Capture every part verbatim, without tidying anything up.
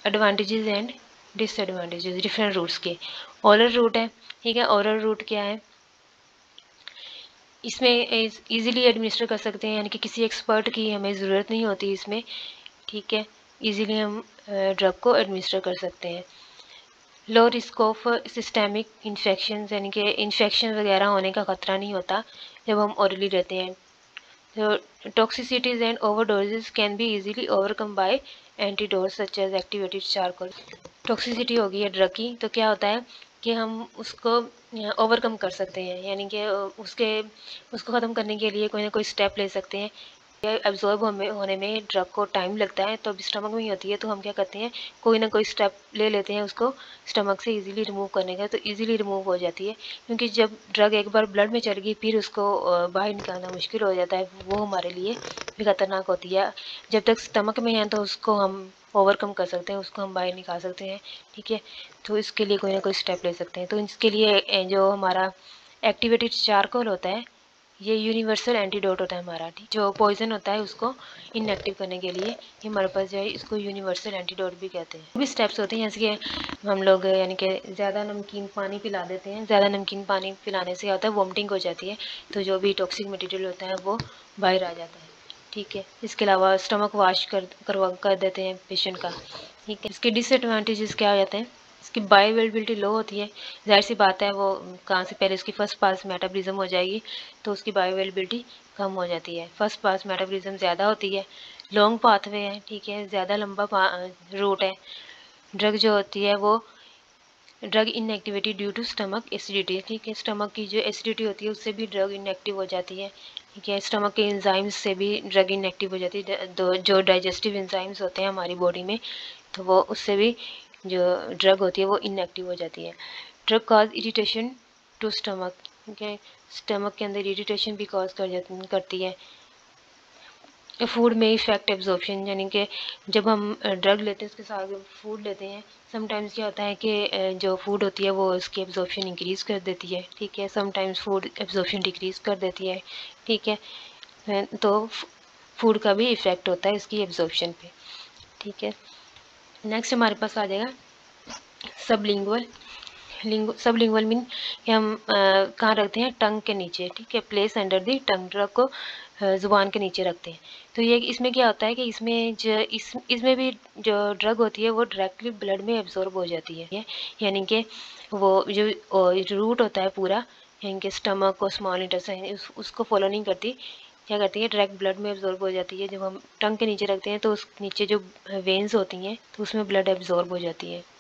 Advantages and disadvantages different routes के। Oral route है, ठीक है। ओरल रूट क्या है, इसमें इजीली एडमिनिस्टर कर सकते हैं, यानी कि किसी एक्सपर्ट की हमें ज़रूरत नहीं होती इसमें, ठीक है। इजीली हम ड्रग को एडमिनिस्टर कर सकते हैं। Low risk of systemic infection, यानी कि इन्फेक्शन वगैरह होने का खतरा नहीं होता जब हम ओरली रहते हैं। तो toxicities and overdoses can be easily overcome by antidote such as activated charcoal. Toxicity होगी है ड्रग की, तो क्या होता है कि हम उसको ओवरकम कर सकते हैं, यानी कि उसके उसको ख़त्म करने के लिए कोई ना कोई स्टेप ले सकते हैं। एब्जॉर्ब होने में ड्रग को टाइम लगता है, तो अभी स्टमक में ही होती है, तो हम क्या करते हैं, कोई ना कोई स्टेप ले लेते हैं उसको स्टमक से इजीली रिमूव करने का, तो इजीली रिमूव हो जाती है। क्योंकि जब ड्रग एक बार ब्लड में चल गई फिर उसको बाहर निकालना मुश्किल हो जाता है, वो हमारे लिए भी खतरनाक होती है। जब तक स्टमक में है तो उसको हम ओवरकम कर सकते हैं, उसको हम बाहर निकाल सकते हैं, ठीक है। तो इसके लिए कोई ना कोई स्टेप ले सकते हैं। तो इसके लिए जो हमारा एक्टिवेटेड चारकोल होता है, ये यूनिवर्सल एंटीडोट होता है हमारा, ठीक। जो पॉइजन होता है उसको इनएक्टिव करने के लिए ये हमारे पास जो है, इसको यूनिवर्सल एंटीडोट भी कहते हैं। भी स्टेप्स होते हैं, जैसे कि हम लोग यानी कि ज़्यादा नमकीन पानी पिला देते हैं। ज़्यादा नमकीन पानी पिलाने से क्या होता है, वोमिटिंग हो जाती है, तो जो भी टॉक्सिक मटेरियल होता है वो बाहर आ जाता है, ठीक है। इसके अलावा स्टमक वॉश कर करवा कर देते हैं पेशेंट का, ठीक है। इसके डिसएडवांटेजेस क्या हो जाते हैं, इसकी बायोअवेलेबिलिटी लो होती है, जाहिर सी बात है, वो कहाँ से पहले उसकी फर्स्ट पास मेटाबॉलिज्म हो जाएगी, तो उसकी बायोअवेलेबिलिटी कम हो जाती है। फर्स्ट पास मेटाबॉलिज्म ज़्यादा होती है, लॉन्ग पाथवे है, ठीक है, ज़्यादा लंबा रूट है। ड्रग जो होती है वो drug inactivity due to stomach acidity, ठीक है। स्टमक की जो एसिडिटी होती है उससे भी ड्रग इनएक्टिव हो जाती है, ठीक है। स्टमक के एंजाइम्स से भी ड्रग इनएक्टिव हो जाती है, जो डाइजेस्टिव एंजाइम्स होते हैं हमारी बॉडी में, तो वो उससे भी जो ड्रग होती है वो इनएक्टिव हो जाती है। Drug cause irritation to stomach, ठीक है, स्टमक के अंदर इरिटेशन भी कॉज कर जाती करती है। फूड में इफेक्ट एब्जॉर्प्शन, यानी कि जब हम ड्रग लेते हैं उसके साथ फूड लेते हैं, समटाइम्स क्या होता है कि जो फूड होती है वो उसकी एब्जॉर्प्शन इंक्रीज़ कर देती है, ठीक है। समटाइम्स फूड एब्जॉर्प्शन डिक्रीज़ कर देती है, ठीक है। तो फूड का भी इफ़ेक्ट होता है इसकी एब्जॉर्प्शन पे, ठीक है। नेक्स्ट हमारे पास आ जाएगा सबलिंगुअल। लिंगु सबलिंगुअल मीन कि हम कहाँ रखते हैं, टंग के नीचे, ठीक है। Place under the tongue, drug को ज़ुबान के नीचे रखते हैं। तो ये इसमें क्या होता है कि इसमें जो इस इसमें भी जो ड्रग होती है वो डायरेक्टली ब्लड में एब्जॉर्ब हो जाती है, यानी कि वो जो रूट होता है पूरा, यानी कि स्टमक और स्मॉल इंटेस्टाइन उस, उसको फॉलो नहीं करती, क्या करती है, डायरेक्ट ब्लड में एब्जॉर्ब हो जाती है। जब हम टंग के नीचे रखते हैं तो उस नीचे जो वेन्स होती हैं तो उसमें ब्लड एब्जॉर्ब हो जाती है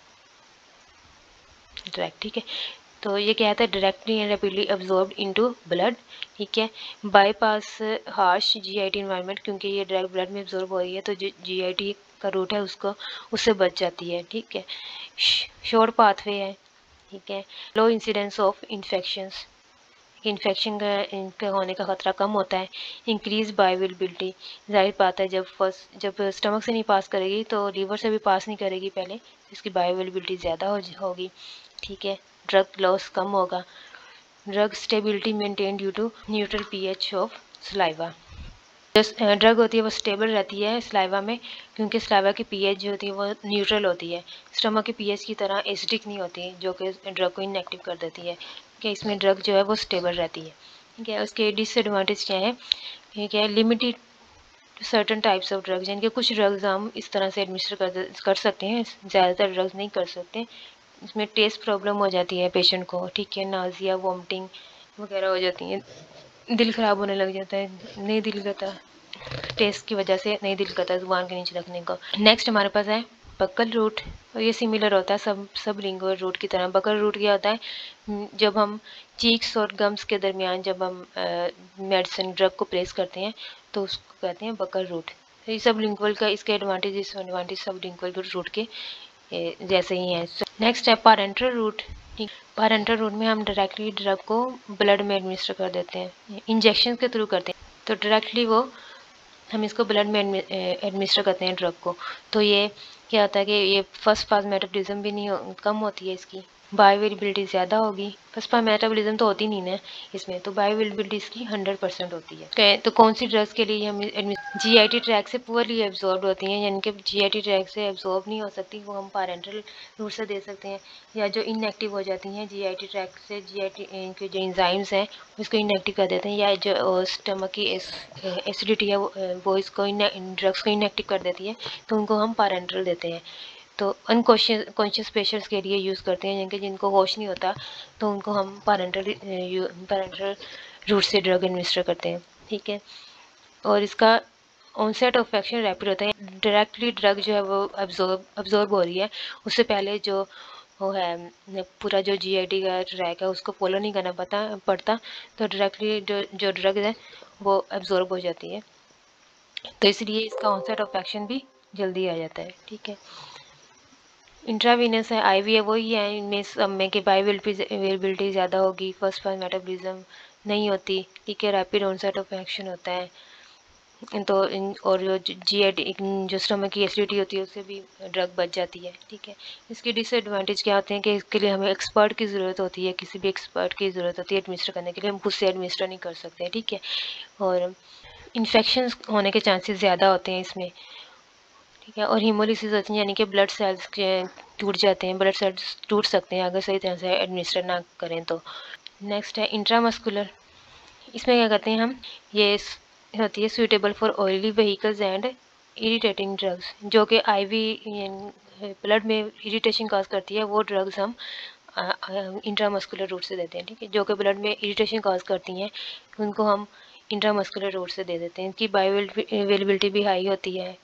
डायरेक्ट, ठीक है। तो ये क्या है, directly and rapidly absorbed into blood, ठीक है। बाईपास हार्श जीआईटी एनवायरनमेंट, क्योंकि ये डायरेक्ट ब्लड में एब्जॉर्ब हो रही है तो जो जीआईटी का रूट है उसको उससे बच जाती है, ठीक है। शॉर्ट पाथवे है, ठीक है। Low incidence of infections, infection का इनका होने का खतरा कम होता है। इंक्रीज बायोअवेलेबिलिटी, जाहिर बात है जब फर्स्ट जब स्टमक से नहीं पास करेगी तो लीवर से भी पास नहीं करेगी पहले, इसकी बायोअवेलेबिलिटी ज़्यादा हो होगी, ठीक है। ड्रग लॉस कम होगा। Drug stability maintain due to neutral pH of saliva, जो ड्रग होती है वो स्टेबल रहती है सलाइवा में, क्योंकि सलाइवा की पीएच जो होती है वो न्यूट्रल होती है, स्टमक की पीएच की तरह एसिडिक नहीं होती, जो कि ड्रग को इनएक्टिव कर देती है, कि इसमें ड्रग जो है वो स्टेबल रहती है, ठीक है। उसके डिसएडवांटेज क्या है, ठीक है, limited certain types of drugs, यानी कि कुछ ड्रग्स हम इस तरह से एडमिनिस्टर कर कर सकते हैं, ज़्यादातर ड्रग्स नहीं कर सकते। इसमें टेस्ट प्रॉब्लम हो जाती है पेशेंट को, ठीक है, नाजिया वॉमिटिंग वगैरह हो जाती है, दिल ख़राब होने लग जाता है, नहीं दिल करता टेस्ट की वजह से, नहीं दिल करता ज़ुबान के नीचे रखने को। नेक्स्ट हमारे पास है बकल रूट, और ये सिमिलर होता है सब सब लिंगुअल रूट की तरह। बकल रूट क्या होता है, जब हम चीक्स और गम्स के दरमियान जब हम मेडिसिन ड्रग को प्लेस करते हैं तो उसको कहते हैं बकल रूट। तो ये सब लिंगुअल का इसके advantage disadvantage sublingual route के जैसे ही हैं। नेक्स्ट है पारेंटल रूट, पारेंटल रूट में हम डायरेक्टली ड्रग को ब्लड में एडमिनिस्टर कर देते हैं, इंजेक्शन के थ्रू करते हैं, तो डायरेक्टली वो हम इसको ब्लड में एडमिनिस्टर करते हैं ड्रग को। तो ये क्या होता है कि ये फर्स्ट पास मेटाबॉलिज्म भी नहीं हो, कम होती है इसकी, बायोअवेलेबिलिटी ज़्यादा होगी। फर्स्ट पास मेटाबॉलिज्म तो होती नहीं ना इसमें, तो बायोअवेलेबिलिटी इसकी हंड्रेड परसेंट होती है। okay, तो कौन सी ड्रग्स के लिए हम जीआईटी ट्रैक से पुअरली एब्जॉर्ब होती हैं, यानी कि जीआईटी ट्रैक से एब्जॉर्ब नहीं हो सकती, वो हम पैरेंटल रूट से दे सकते हैं। या जो इनएक्टिव हो जाती हैं जीआईटी ट्रैक से, जीआईटी के जो एंजाइम्स हैं उसको इनएक्टिव कर देते हैं, या जो स्टमक की एसिडिटी है वो इसको ड्रग्स को इनएक्टिव कर देती है, तो उनको हम पैरेंटल देते हैं। तो अनकॉन्शियस कॉन्शियस पेशेंट्स के लिए यूज़ करते हैं, जिनके जिनको होश नहीं होता, तो उनको हम पैरेंटल पैरेंटल रूट से ड्रग एडमिनिस्टर करते हैं। ठीक है, और इसका ऑनसेट ऑफ एक्शन रैपिड होता है। डायरेक्टली ड्रग जो है वो अब्जॉर्ब अब्जॉर्ब हो रही है, उससे पहले जो वो है पूरा जो जीआईटी का ट्रैक है उसको फॉलो नहीं करना पता पड़ता, तो डायरेक्टली जो जो ड्रग है वो अब्जॉर्ब हो जाती है, तो इसलिए इसका ऑनसेट ऑफ एक्शन भी जल्दी आ जाता है। ठीक है, इंट्रावीनस है, आईवी है, वही है इनमें सब में कि बायोअवेलेबिलिटी ज़्यादा होगी, फर्स्ट पास मेटाबॉलिज्म नहीं होती। ठीक है, रैपिड ऑनसेट ऑफ एक्शन होता है, तो इन और जो जीआईटी जो स्टमक की एसिडिटी होती है उससे भी ड्रग बच जाती है। ठीक है, इसके डिसएडवांटेज क्या होते हैं कि इसके लिए हमें एक्सपर्ट की ज़रूरत होती है, किसी भी एक्सपर्ट की ज़रूरत होती है एडमिनिस्टर करने के लिए, हम खुद से एडमिनिस्टर नहीं कर सकते। ठीक है, और इन्फेक्शन होने के चांसेस ज़्यादा होते हैं इसमें। ठीक है, और हीमोलिसिस होती है, यानी कि ब्लड सेल्स टूट जाते हैं, ब्लड सेल्स टूट सकते हैं अगर सही तरह से एडमिनिस्टर ना करें तो। नेक्स्ट है इंट्रामस्कुलर, इसमें क्या करते हैं हम, ये होती है suitable for oily vehicles and irritating drugs, जो कि आईवी ब्लड में इरिटेशन काज करती है, वो ड्रग्स हम इंट्रामस्कुलर रूट से देते हैं। ठीक है, जो कि ब्लड में इरिटेशन काज करती हैं उनको हम इंट्रामस्कुलर रूट से दे देते हैं। इनकी बायोअवेलेबिलिटी भी हाई होती है,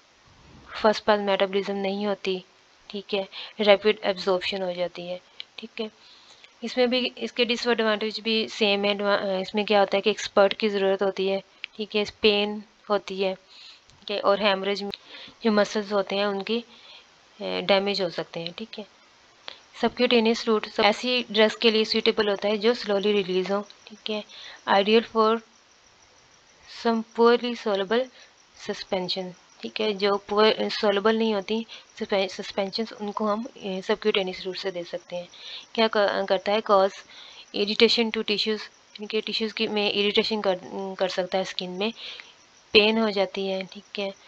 फर्स्ट पास मेटाबॉलिज्म नहीं होती। ठीक है, रैपिड एब्जॉर्प्शन हो जाती है। ठीक है, इसमें भी इसके डिसएडवांटेज भी सेम है। इसमें क्या होता है कि एक्सपर्ट की ज़रूरत होती है। ठीक है, पेन होती है। ठीक है, और हैमरेज जो मसल्स होते हैं उनकी डैमेज हो सकते हैं। ठीक है, सबक्यूटेनियस रूट ऐसी ड्रग्स के लिए सूटेबल होता है जो स्लोली रिलीज हो। ठीक है, ideal for some poorly soluble suspension. ठीक है, जो पुअर सोलेबल नहीं होती सस्पेंशंस, उनको हम सबक्यूटेनियस रूट से दे सकते हैं। क्या करता है, कॉज इरिटेशन टू टिश्यूज़, इनके टिश्यूज़ की में इरिटेशन कर कर सकता है, स्किन में पेन हो जाती है। ठीक है,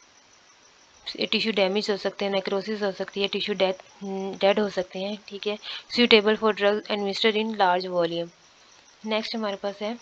टिश्यू डैमेज हो सकते हैं, नेक्रोसिस हो सकती है, टिश्यू डेथ डेड हो सकते हैं। ठीक है, suitable for drug administered in large volume. Next हमारे पास है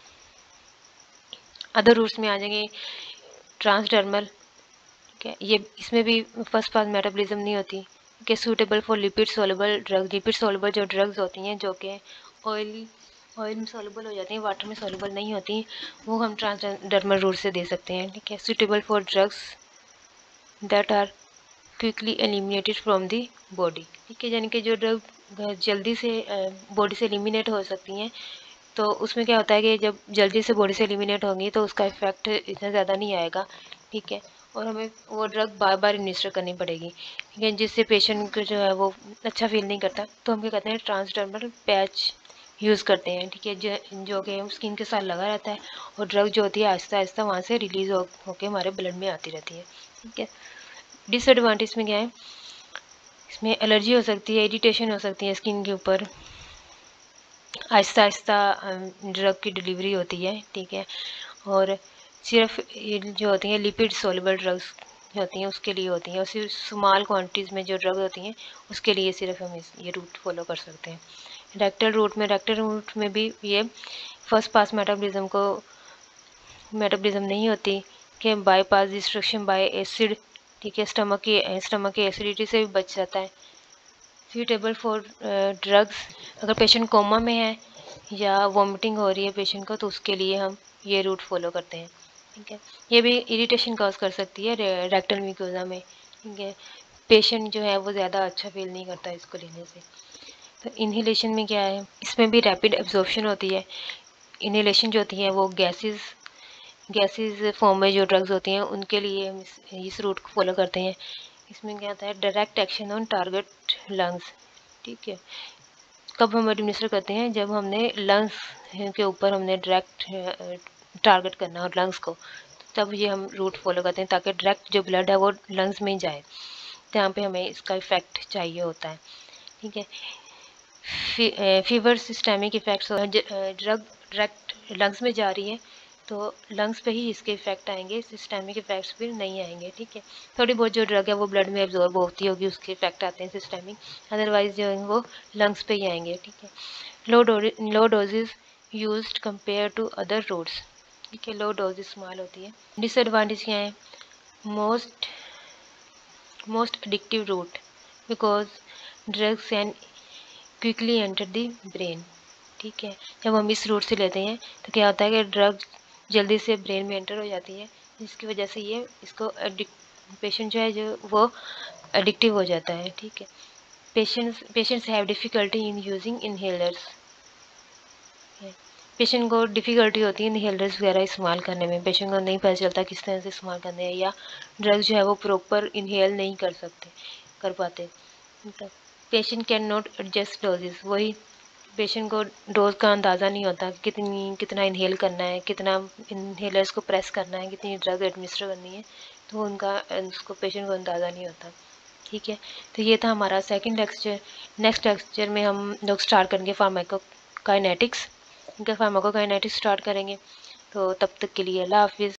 अदर रूट्स में आ जाएंगे ट्रांसडर्मल। ठीक है, ये इसमें भी फर्स्ट पास मेटाबॉलिज्म नहीं होती, कि suitable for lipid soluble drug, lipid soluble जो ड्रग्स होती हैं जो कि ऑयली ऑयल में सोलेबल हो जाती हैं, वाटर में सोलेबल नहीं होती, वो हम ट्रांसडर्मल रूट से दे सकते हैं। ठीक है, suitable for drugs that are quickly eliminated from the body. ठीक है, यानी कि जो ड्रग जल्दी से बॉडी से एलिमिनेट हो सकती हैं, तो उसमें क्या होता है कि जब जल्दी से बॉडी से एलिमिनेट होंगी तो उसका इफेक्ट इतना ज़्यादा नहीं आएगा। ठीक है, और हमें वो ड्रग बार बार एडमिनिस्टर करनी पड़ेगी। ठीक है, जिससे पेशेंट को जो है वो अच्छा फील नहीं करता, तो हम क्या कहते हैं ट्रांसडर्मल पैच यूज़ करते हैं। ठीक है, जो जो कि स्किन के साथ लगा रहता है, और ड्रग जो होती है आहिस्ता आहिस्ता वहाँ से रिलीज़ हो होकर हमारे ब्लड में आती रहती है। ठीक है, डिसएडवांटेज में क्या है, इसमें एलर्जी हो सकती है, इरिटेशन हो सकती है स्किन के ऊपर, आहिस्ता आहिस्ता ड्रग की डिलीवरी होती है। ठीक है, और सिर्फ जो होती हैं लिपिड सोलेबल ड्रग्स जो होती हैं उसके लिए होती हैं, और सिर्फ स्मॉल क्वांटिटीज़ में जो ड्रग होती हैं उसके लिए सिर्फ हम इस ये रूट फॉलो कर सकते हैं। रेक्टल रूट में रेक्टल रूट में भी ये फर्स्ट पास मेटाबॉलिज्म को मेटाबॉलिज्म नहीं होती, कि बाईपास डिस्ट्रक्शन बाय एसिड। ठीक है, स्टमक की स्टमक की एसिडिटी से भी बच जाता है। सूटेबल फॉर ड्रग्स, अगर पेशेंट कोमा में है या वॉमिटिंग हो रही है पेशेंट को, तो उसके लिए हम ये रूट फॉलो करते हैं। ठीक है, ये भी इरिटेशन कॉज कर सकती है रेक्टल म्यूकोजा में। ठीक है, पेशेंट जो है वो ज़्यादा अच्छा फील नहीं करता इसको लेने से। तो इन्हेलेशन में क्या है, इसमें भी रैपिड एब्जॉर्प्शन होती है। इन्हेलेशन जो होती है वो गैसेस गैसेस फॉर्म में जो ड्रग्स होती हैं उनके लिए हम इस, इस रूट को फॉलो करते हैं। इसमें क्या होता है, direct action on target lungs. ठीक है, कब हम एडमिनिस्टर करते हैं, जब हमने लंग्स के ऊपर हमने डायरेक्ट टारगेट करना और लंग्स को, तब ये हम रूट फॉलो करते हैं, ताकि डायरेक्ट जो ब्लड है वो लंग्स में ही जाए, जहाँ पे हमें इसका इफेक्ट चाहिए होता है। ठीक है, fever systemic effects, drug direct lungs में जा रही है तो लंग्स पे ही इसके इफ़ेक्ट आएंगे, सिस्टमिक इफ़ेक्ट्स फिर नहीं आएंगे, ठीक है। थोड़ी बहुत जो ड्रग है वो ब्लड में एब्जॉर्ब होती होगी, उसके इफ़ेक्ट आते हैं सिस्टमिक, अदरवाइज जो है वो लंग्स पे ही आएंगे, ठीक है। Low dose low doses used compare to other routes, ठीक है, लो डोज इस्तेमाल होती है। डिसएडवांटेज क्या है? Most most addictive route because drugs can quickly enter the brain, ठीक है। जब हम इस रूट से लेते हैं तो क्या होता है कि ड्रग जल्दी से ब्रेन में एंटर हो जाती है, जिसकी वजह से ये इसको एडिक्ट पेशेंट जो है जो वो एडिक्टिव हो जाता है, ठीक है। Patients patients have difficulty in using inhalers, patient को डिफ़िकल्टी होती है इनहेलर्स वगैरह इस्तेमाल करने में, पेशेंट को नहीं पता चलता किस तरह से इस्तेमाल करने हैं, या ड्रग जो है वो प्रॉपर इनहेल नहीं कर सकते कर पाते। Patient can not adjust doses, वही पेशेंट को डोज का अंदाज़ा नहीं होता, कितनी कितना इनहेल करना है, कितना इनहेलर्स को प्रेस करना है, कितनी ड्रग एडमिनिस्टर करनी है, तो उनका उसको पेशेंट को अंदाज़ा नहीं होता, ठीक है। तो ये था हमारा सेकंड लेक्चर। नेक्स्ट लेक्चर में हम लोग स्टार्ट करेंगे फार्माकोकाइनेटिक्स, इनका फार्माकोकाइनेटिक्स स्टार्ट करेंगे। तो तब तक के लिए अल्लाह हाफिज़।